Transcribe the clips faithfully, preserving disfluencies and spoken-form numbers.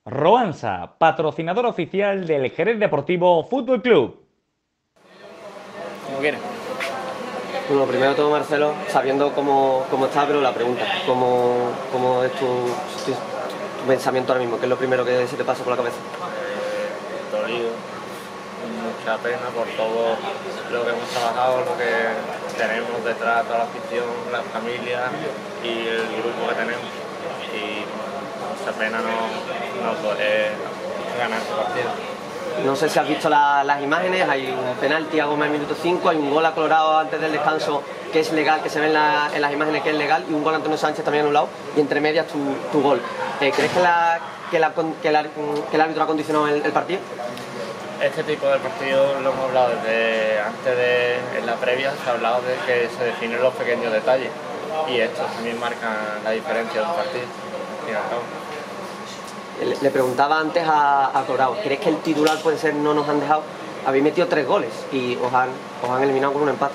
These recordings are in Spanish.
Roansa, patrocinador oficial del Jerez Deportivo Fútbol Club. Como quieras. Bueno, primero todo, Marcelo, sabiendo cómo, cómo está, pero la pregunta, ¿cómo, cómo es tu, tu, tu pensamiento ahora mismo? ¿Qué es lo primero que se te pasa por la cabeza? Eh, dolido, mucha pena por todo lo que hemos trabajado, lo que tenemos detrás, toda la afición, la familia y el grupo que tenemos. Y mucha pena no, no poder ganar este partido. No sé si has visto la, las imágenes, hay un penalti a Goma en minuto cinco, hay un gol a Colorado antes del descanso que es legal, que se ve en, la, en las imágenes que es legal, y un gol a Antonio Sánchez también anulado, y entre medias tu, tu gol. Eh, ¿Crees que, la, que, la, que, la, que el árbitro ha condicionado el, el partido? Este tipo de partidos lo hemos hablado desde antes de, en la previa, se ha hablado de que se definen los pequeños detalles, y estos también marcan la diferencia de un partido. Y al cabo. Le preguntaba antes a, a Colorado, ¿crees que el titular puede ser no nos han dejado? Habéis metido tres goles y os han, os han eliminado con un empate.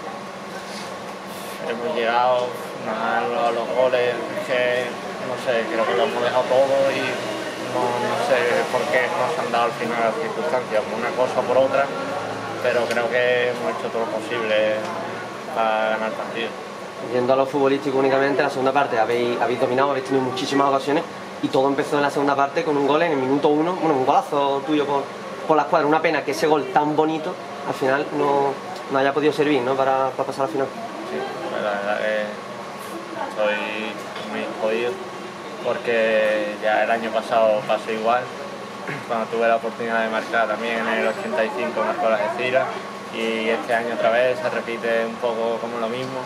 Hemos llegado, nos han anulado los goles, que no sé, creo que lo hemos dejado todo y no, no sé por qué nos han dado al final las circunstancias, una cosa por otra, pero creo que hemos hecho todo lo posible para ganar el partido. Yendo a lo futbolístico únicamente, la segunda parte habéis, habéis dominado, habéis tenido muchísimas ocasiones y todo empezó en la segunda parte con un gol en el minuto uno, bueno, un golazo tuyo por, por la escuadra. Una pena que ese gol tan bonito al final no, no haya podido servir, ¿no?, para, para pasar al final. Sí, la verdad que estoy muy jodido porque ya el año pasado pasó igual, cuando tuve la oportunidad de marcar también en el ochenta y cinco marcó la Algeciras y este año otra vez se repite un poco como lo mismo.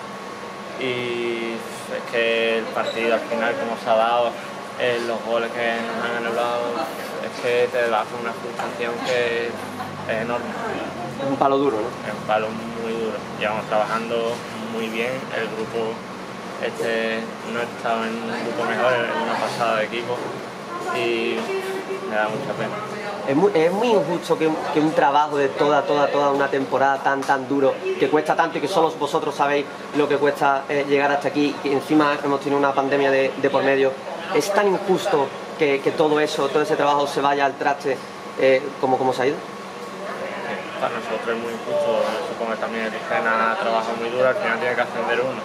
Y es que el partido al final como se ha dado, eh, los goles que nos han anulado, es que te da una frustración que es enorme. Es un palo duro, ¿no? Es un palo muy duro. Llevamos trabajando muy bien, el grupo este no he estado en un grupo mejor, en una pasada de equipo y me da mucha pena. Es muy, es muy injusto que, que un trabajo de toda, toda, toda una temporada tan, tan duro, que cuesta tanto y que solo vosotros sabéis lo que cuesta eh, llegar hasta aquí, y encima hemos tenido una pandemia de, de por medio, es tan injusto que, que todo eso, todo ese trabajo se vaya al traste eh, como, como se ha ido. Para nosotros es muy injusto, supongo que también el Ticena trabaja muy duro, al final tiene que ascender uno.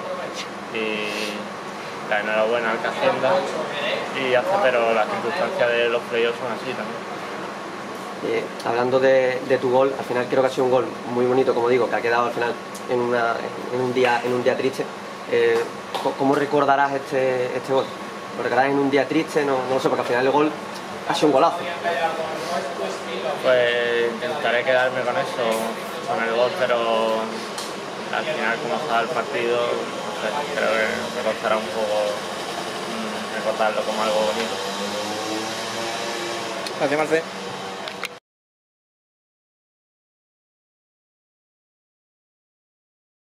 Y la enhorabuena al que ascienda, y hace, pero las circunstancias de los playoffs son así también. Eh, hablando de, de tu gol, al final creo que ha sido un gol muy bonito, como digo, que ha quedado al final en, una, en, un, día, en un día triste. Eh, ¿Cómo recordarás este, este gol? ¿Lo recordarás en un día triste? No, no lo sé, porque al final el gol ha sido un golazo. Pues intentaré quedarme con eso, con el gol, pero al final como está el partido, no sé, creo que me costará un poco mmm, recordarlo como algo bonito. Gracias, Marce.